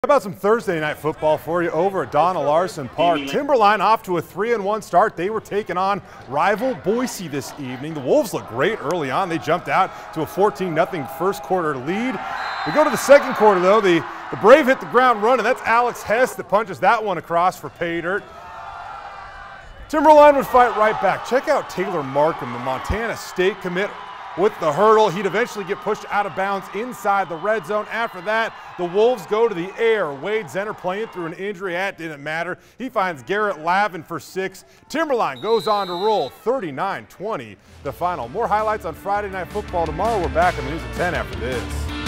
How about some Thursday night football for you over at Donna Larson Park? Timberline off to a 3-1 start. They were taking on rival Boise this evening. The Wolves looked great early on. They jumped out to a 14-0 first quarter lead. We go to the second quarter, though. The Brave hit the ground running. That's Alex Hess that punches that one across for pay dirt. Timberline would fight right back. Check out Taylor Markham, the Montana State commit, with the hurdle. He'd eventually get pushed out of bounds inside the red zone. After that, the Wolves go to the air. Wade Zenner playing through an injury. That didn't matter. He finds Garrett Lavin for 6. Timberline goes on to roll 39-20 the final. More highlights on Friday Night Football tomorrow. We're back on the news at 10 after this.